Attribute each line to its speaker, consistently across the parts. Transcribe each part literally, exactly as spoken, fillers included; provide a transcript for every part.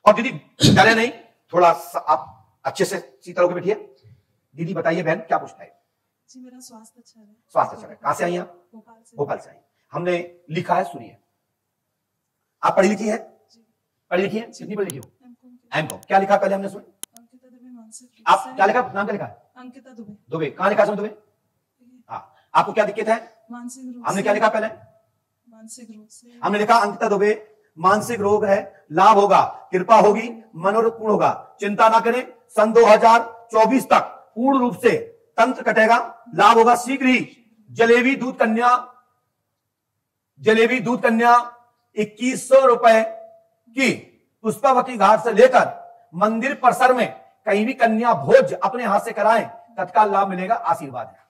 Speaker 1: और दीदी डरे नहीं, थोड़ा सा आप अच्छे से सीता होकर बैठिए। दीदी बताइए बहन क्या पूछना है?
Speaker 2: जी मेरा स्वास्थ्य अच्छा है।
Speaker 1: स्वास्थ्य अच्छा है। कहां से आई आप?
Speaker 2: भोपाल से।
Speaker 1: भोपाल से आई। हमने लिखा है, सुनिए। आप पढ़ी लिखी है? पढ़ी लिखी है? कितनी पढ़ी लिखी हो? M com. क्या लिखा पहले हमने सुन?
Speaker 2: अंकिता दुबे मानसिक।
Speaker 1: आप क्या लिखा? नाम क्या लिखा है?
Speaker 2: अंकिता दुबे।
Speaker 1: दुबे कहां लिखा है? दुबे। हाँ, आपको क्या दिक्कत है?
Speaker 2: मानसिक रोग।
Speaker 1: हमने क्या लिखा पहले?
Speaker 2: मानसिक रोग से।
Speaker 1: हमने लिखा अंकिता दुबे मानसिक रोग है, लाभ होगा, कृपा होगी, मनोरथ पूर्ण होगा, चिंता ना करें। सन दो हजार चौबीस तक पूर्ण रूप से तंत्र कटेगा, लाभ होगा शीघ्र ही। जलेबी दूध कन्या, जलेबी दूध कन्या इक्कीस सौ रुपए की पुष्पावती घाट से लेकर मंदिर परिसर में कहीं भी कन्या भोज अपने हाथ से कराएं, तत्काल लाभ मिलेगा, आशीर्वाद है।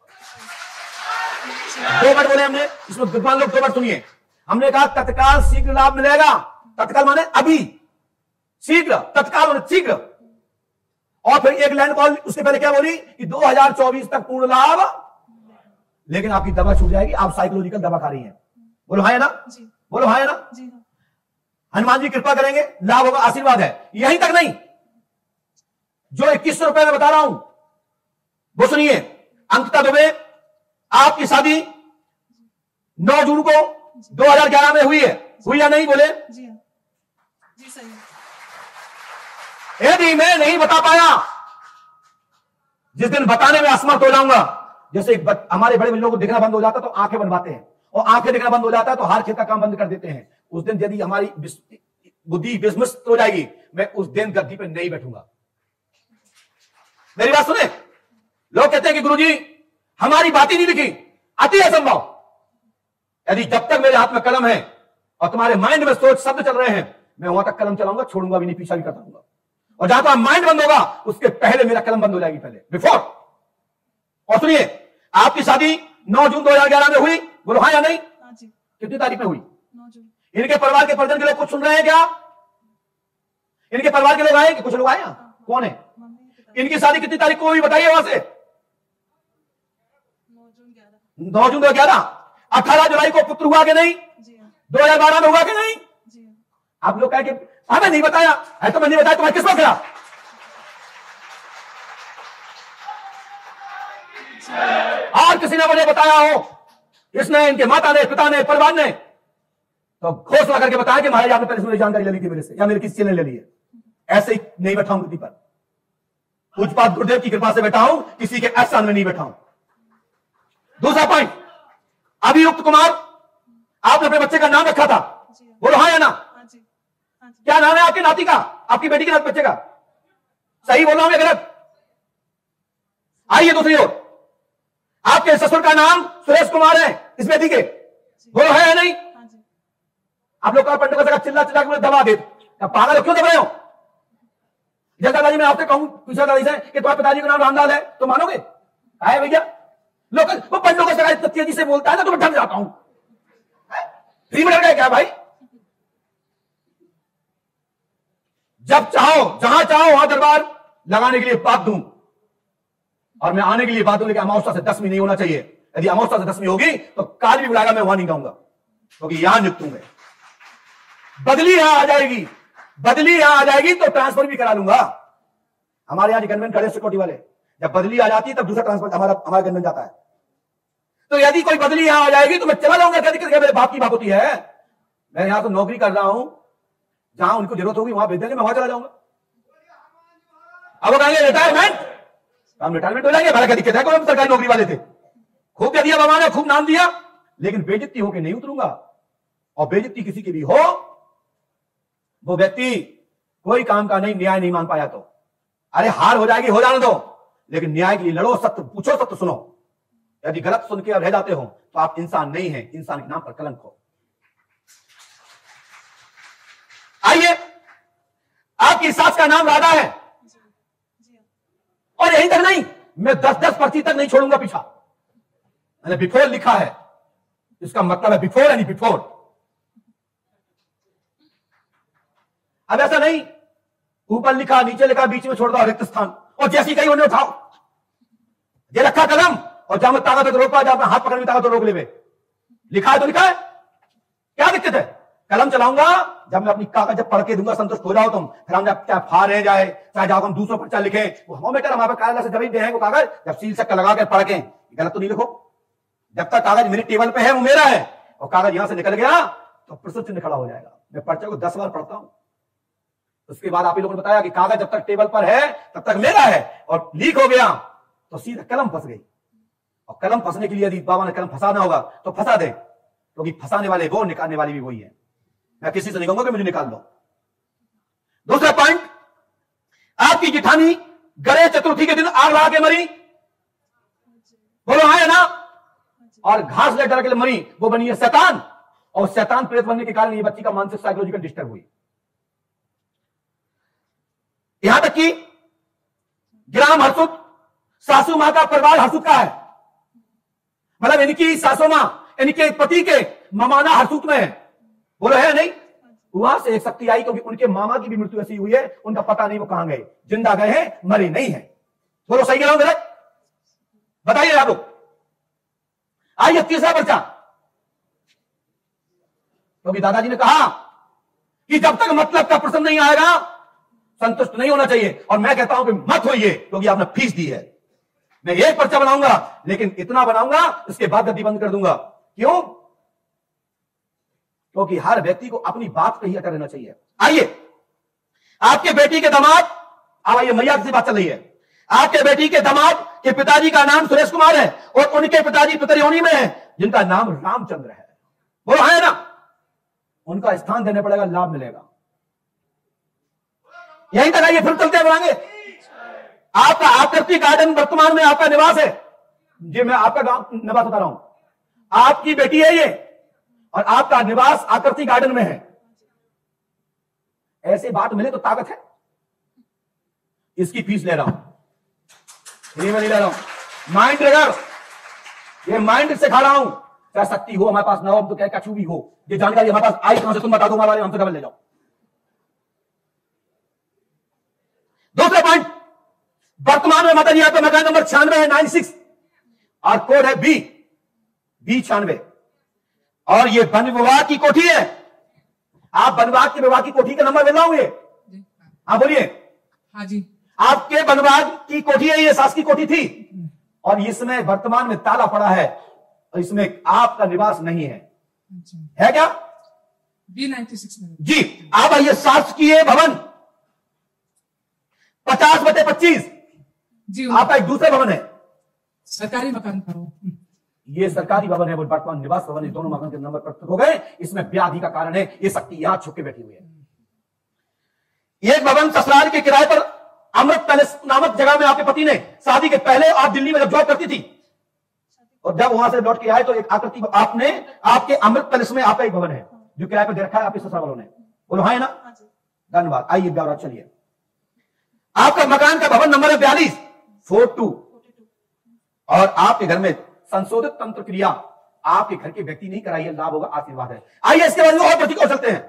Speaker 1: दो बार बोले हमने, इसमें विद्वान लोग दो बार सुनिए। हमने कहा तत्काल शीघ्र लाभ मिलेगा, तत्काल माने अभी, शीघ्र, तत्काल माने शीघ्र। और फिर एक लाइन कॉल उसके पहले क्या बोली कि दो हजार चौबीस तक पूर्ण लाभ, लेकिन आपकी दवा छूट जाएगी, आप साइकोलॉजिकल दवा खा रही हैं। बोलो हाँ है ना? जी। बोलो हाँ है ना? जी। हनुमान जी कृपा करेंगे, लाभ होगा, आशीर्वाद है। यहीं तक नहीं, जो इक्कीस सौ रुपए में बता रहा हूं वो सुनिए। अंकिता दुबे, आपकी शादी नौ जून को दो हजार ग्यारह में हुई है, हुई या नहीं? बोले
Speaker 2: जी। जी सही।
Speaker 1: यदि मैं नहीं बता पाया, जिस दिन बताने में असमर्थ हो जाऊंगा, जैसे हमारे बड़े लोगों को दिखना बंद हो जाता तो आंखें बनवाते हैं, और आंखें दिखना बंद हो जाता है तो हार खेत का काम बंद कर देते हैं। उस दिन यदि हमारी बुद्धि विस्मृत हो जाएगी, मैं उस दिन गद्दी पे नहीं बैठूंगा। मेरी बात सुने। लोग कहते हैं कि गुरुजी हमारी बात ही नहीं लिखी, अति असंभव। यदि जब तक मेरे हाथ में कलम है और तुम्हारे माइंड में सोच शब्द चल रहे हैं, मैं वहां तक कलम चलाऊंगा, छोड़ूंगा भी नहीं, पीछा भी करता रहूंगा। और जहां तक माइंड बंद होगा उसके पहले मेरा कलम बंद हो जाएगी, पहले, बिफोर। और सुनिए, आपकी शादी नौ जून दो हजार ग्यारह में हुई, बोलो हाँ या नहीं? कितनी तारीख में हुई?
Speaker 2: नौ जून।
Speaker 1: इनके परिवार के परिजन के लोग कुछ सुन रहे हैं क्या? इनके परिवार के लोग आए कि कुछ लोग आए? कौन है? इनकी शादी कितनी तारीख को हुई बताइए वहां से?
Speaker 2: नौ जून ग्यारह।
Speaker 1: नौ जून दो हजार ग्यारह। अठारह जुलाई को पुत्र हुआ कि नहीं? दो हजार बारह में हुआ कि नहीं? आप लोग कहे कि हमें नहीं बताया है, तो मैं नहीं बताया, तुम्हें किस वक्त गया? और किसी ने मुझे बताया हो, इसने, इनके माता ने, पिता ने, परिवार ने, तो घोषणा करके बताया कि महाराज आपने पहले से जानकारी ले ली थी मेरे से, या मेरे किसी ने ले ली है। ऐसे ही नहीं बैठा हूं गद्दी पर, पूजपात गुरुदेव की कृपा से बैठा हूं, किसी के एहसान में नहीं बैठा हूं। दूसरा पॉइंट, अभियुक्त कुमार, आपने अपने बच्चे का नाम रखा था, बोलो हाँ या ना? क्या नाम है आपकी नाती का, आपकी बेटी के नाम बच्चे का? सही बोल रहा हूं या गलत? आइए दूसरी ओर, आपके ससुर का नाम सुरेश कुमार है इस बेटी के, बोलो है या नहीं? आप लोग का पंडित का चिल्ला चिल्ला के दबा दे, पागल क्यों दब रहे हो? जब दादाजी मैं आपसे कहूं पूछा दादी से कि तुम्हारे पिताजी का नाम रामलाल है, तो मानोगे? है भैया, लोग वो पंडितों का इतना तेजी से बोलता है ना, तो मैं डर जाता हूं। फ्री में डर गए क्या भाई? जब चाहो, जहां चाहो वहां दरबार लगाने के लिए बात दूं, और मैं आने के लिए बात दूं, लेकिन अमावस्या से दसवीं नहीं होना चाहिए। यदि अमावस्या से दसवीं होगी तो काल भी बुलाएगा, मैं वहां नहीं गाऊंगा, क्योंकि यहां नियुक्त हूं मैं। बदली यहां आ जाएगी, बदली यहां आ जाएगी तो ट्रांसफर भी करा लूंगा। हमारे यहां गनमैन खड़े सिक्योरिटी वाले, जब बदली आ जाती है तब दूसरा ट्रांसफर हमारा हमारा गनमैन जाता है। तो यदि कोई बदली यहां आ जाएगी तो मैं चला जाऊंगा, क्या दिक्कत है? मेरे बाप की बात होती है। मैं यहां तो नौकरी कर रहा हूं, जहां उनको जरूरत होगी वहां भेज देंगे, मैं वहां चला जाऊंगा। अब वो कहेंगे रिटायरमेंट, हम रिटायरमेंट हो जाएंगे, भला क्या दिक्कत है? कोई सरकारी नौकरी वाले थे, खूब कह दिया बाबा ने, खूब नाम दिया, लेकिन बेइज्जती होकर नहीं उतरूंगा। और बेइज्जती किसी की भी हो, वो व्यक्ति कोई काम का नहीं, न्याय नहीं मान पाया तो अरे हार हो जाएगी, हो जाने दो, लेकिन न्याय के लिए लड़ो, सत्य पूछो, सत्य सुनो। यदि गलत सुन के रह जाते हो तो आप इंसान नहीं हैं, इंसान के नाम पर कलंक हो। आइए, आपकी सास का नाम राधा है, और यहीं तक नहीं, मैं दस दस पर्ची तक नहीं छोड़ूंगा पीछा। मैंने बिफोर लिखा है, इसका मतलब है बिफोर यानी बिफोर। अब ऐसा नहीं, ऊपर लिखा, नीचे लिखा, बीच में छोड़ दो रिक्त स्थान, और जैसी कहीं उन्हें उठाओ, ये रखा कलम, और जहां में ताकत है तो रोक पा, जहां हाथ पकड़ में ताकत तो रोक ले। लिखा है तो लिखा है, क्या दिक्कत है? कलम चलाऊंगा जब मैं अपनी कागज जब पढ़ के दूंगा, संतुष्ट हो जाओ तुम, फिर हम जब चाहे फाड़ रहे जाए, चाहे जाओ हम दूसरों पर्चा लिखे, वो हम बेटर हमारे कार्यालय से जमीन दे हैं वो कागज, जब सील चक्कर लगा के पढ़ के गलत तो नहीं लिखो। जब तक कागज मेरी टेबल पे है वो मेरा है, और कागज यहां से निकल गया तो प्रश्न चिन्ह खड़ा हो जाएगा। मैं पर्चे को दस बार पढ़ता हूं, उसके बाद आप ही लोगों ने बताया कि कागज जब तक टेबल पर है तब तक मेरा है, और लीक हो गया तो सीधा कलम फंस गई। और कलम फंसने के लिए यदि बाबा ने कलम फंसाना होगा तो फंसा दे, क्योंकि तो फंसाने वाले वो, निकालने वाली भी वही है। मैं किसी से नहीं कहूंगा कि मुझे निकाल दो। दूसरा पॉइंट, आपकी जिठानी गणेश चतुर्थी के दिन आग लगा के मरी, बोलो हाँ है ना, और घास ले डर के लिए मरी, वो बनी है शैतान, और शैतान प्रेत बनने के कारण ये बच्ची का मानसिक साइकोलॉजिकल डिस्टर्ब हुई। यहां तक कि ग्राम हरसुत, सासू मां का परिवार हरसुत का है, मतलब इनकी सासू मां इनके पति के ममाना हरसुत में है, बोलो है नहीं। वहां से एक शक्ति आई, क्योंकि उनके मामा की भी मृत्यु ऐसी हुई है, उनका पता नहीं वो कहां गए, जिंदा गए हैं मरे नहीं है। बोलो सही कह रहा हूं गलत, बताइए आप लोग। आइए तीसरा पर्चा, क्योंकि दादाजी ने कहा कि जब तक मतलब का प्रश्न नहीं आएगा संतुष्ट नहीं होना चाहिए, और मैं कहता हूं कि मत होइए, क्योंकि आपने फीस दी है। मैं एक पर्चा बनाऊंगा, लेकिन इतना बनाऊंगा इसके बाद गद्दी बंद कर दूंगा। क्यों? क्योंकि हर व्यक्ति को अपनी बात पे ही अटल रहना चाहिए। आइए, आपके बेटी के दामाद, अब आइए मैया से बात चल रही है, आपके बेटी के दामाद के पिताजी का नाम सुरेश कुमार है, और उनके पिताजी पितरयोनी में है, जिनका नाम रामचंद्र है, बोलो है ना। उनका स्थान देने पड़ेगा, लाभ मिलेगा। यहीं तक आइए, फिर चलते बढ़ाएंगे। आपका आकृति गार्डन वर्तमान में आपका निवास है जी, मैं आपका गांव निवास बता रहा हूं, आपकी बेटी है ये, और आपका निवास आकृति गार्डन में है। ऐसे बात मिले तो ताकत है। इसकी फीस ले रहा हूं, फ्री में नहीं ले रहा हूं। माइंड ट्रिगर, ये माइंड से खा रहा हूं, चाहे शक्ति हो हमारे पास ना हो, तो क्या कछु भी हो, ये जानकारी हमारे पास आई कहां से तुम बता दो, हमारे हमसे डबल ले जाओ। दूसरा पॉइंट, वर्तमान में माता जी आपका मकान नंबर छियानवे है, नाइन सिक्स, और कोड है बी बी छियानवे, और ये वन विभाग की कोठी है। आप वन विभाग के विभाग की कोठी का नंबर मिल रहा हूं ये, हाँ बोलिए।
Speaker 3: हाँ जी,
Speaker 1: आपके वन विभाग की कोठी है, ये सास की कोठी थी, और इसमें वर्तमान में ताला पड़ा है, और इसमें आपका निवास नहीं है, है क्या?
Speaker 3: बी नाइन्टी सिक्स में
Speaker 1: जी। आप आइए, शासकीय भवन पचास बटे पच्चीस,
Speaker 3: जी,
Speaker 1: आपका एक दूसरा भवन है,
Speaker 3: सरकारी मकान पर हो।
Speaker 1: ये सरकारी भवन है, वो वर्तमान निवास भवन है। दोनों मकान के नंबर प्रस्तुत हो गए, इसमें व्याधि का कारण है, ये शक्ति यहां छुप के बैठी हुई है। एक भवन ससुराल के किराए पर अमृत पैलेस नामक जगह में आपके पति ने शादी के पहले, आप दिल्ली में जब जॉब करती थी, और जब वहां से लौट के आए तो एक आकृति आपने, आपके अमृत पैलेस में आपका एक भवन है जो किराए पर दे रखा है आपके ससुराल वालों ने, बोलो हाँ है ना। धन्यवाद। आइए ब्यौरा चलिए। आपका मकान का भवन नंबर है बयालीस फोर टू, और आपके घर में संशोधित तंत्र क्रिया आपके घर के व्यक्ति नहीं कराइए, लाभ होगा, आशीर्वाद है। आइए इसके बाद में और प्रतीक और चलते हैं,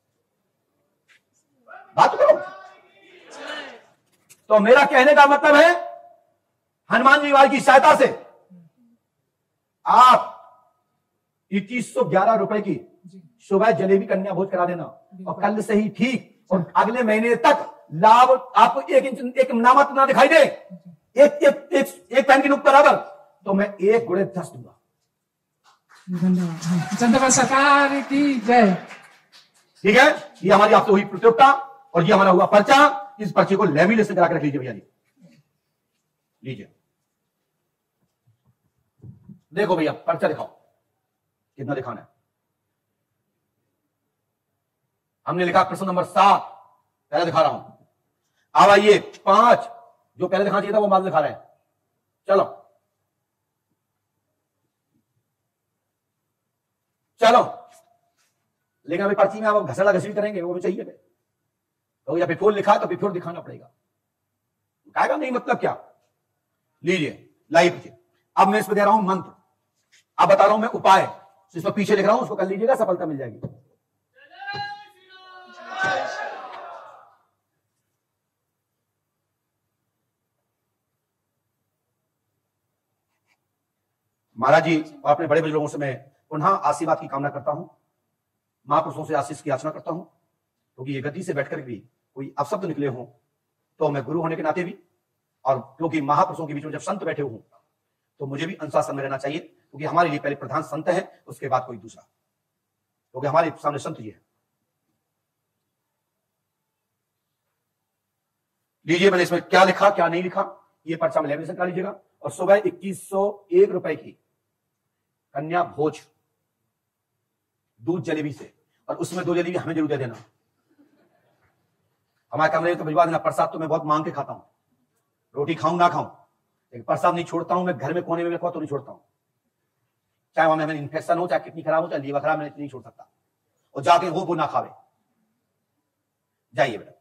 Speaker 1: बात करो। तो मेरा कहने का मतलब है, हनुमान जी वाली की सहायता से आप इक्कीस सौ ग्यारह रुपए की सुबह जलेबी कन्या भोज करा देना, और कल से ही ठीक, और अगले महीने तक लाभ आपको एक इंच एक नामत ना दिखाई दे, एक एक एक, एक पैन की नुक बराबर, तो मैं एक गुड़े दस दूंगा।
Speaker 3: धन्यवाद। चंद्रमा सरकार की जय।
Speaker 1: ठीक है, ये हमारी आपसे हुई प्रतियोगिता, और ये हमारा हुआ पर्चा। इस पर्चे को लेमिनेशन करा के रख लीजिए भैया जी, लीजिए, देखो भैया पर्चा दिखाओ कितना दिखाना है। हमने लिखा प्रश्न नंबर सात, पहले दिखा रहा हूं। अब आइए पांच, जो पहले दिखाना चाहिए था वो बाद दिखा रहे हैं। चलो चलो, लेकिन अभी पर्ची में आप घसड़ा घसी करेंगे, वो भी चाहिए, तो या बिफोर लिखा तो बिफोर दिखाना पड़ेगा, कहेगा नहीं मतलब क्या। लीजिए लाइव कीजिए। अब मैं इसमें दे रहा हूं मंत्र, अब बता रहा हूं मैं उपाय, जिसमें पीछे लिख रहा हूं उसको कर लीजिएगा, सफलता मिल जाएगी। महाराज जी और अपने बड़े बड़े लोगों से मैं पुनः आशीर्वाद की कामना करता हूं। महापुरुषों से आशीष की याचना करता हूं, क्योंकि ये गद्दी से बैठकर भी कोई अपशब्द निकले हों तो मैं गुरु होने के नाते भी, और क्योंकि महापुरुषों के बीच में जब संत बैठे हों तो मुझे भी अनुशासन में रहना चाहिए, क्योंकि हमारे लिए पहले प्रधान संत है, उसके बाद कोई दूसरा, क्योंकि हमारे सामने संत जी है। लीजिए, मैंने इसमें क्या लिखा क्या नहीं लिखा, ये पर्चा में लेमिनेशन करा लीजिएगा। और सुबह इक्कीस सौ एक रुपए की कन्या भोज दूध जलेबी से, और उसमें दो जलेबी हमें जरूर दे देना। हमारे कमरे में तो भिजवा देना। प्रसाद तो मैं बहुत मांग के खाता हूं, रोटी खाऊं ना खाऊं, लेकिन प्रसाद नहीं छोड़ता हूं मैं। घर में कोने में रखा तो नहीं छोड़ता हूं, चाहे वहां में इन्फेक्शन हो, चाहे किडनी खराब हो, चाहे लीवर खराब, मैं नहीं छोड़ सकता। और जाके वो वो ना खावे। जाइए बेटा।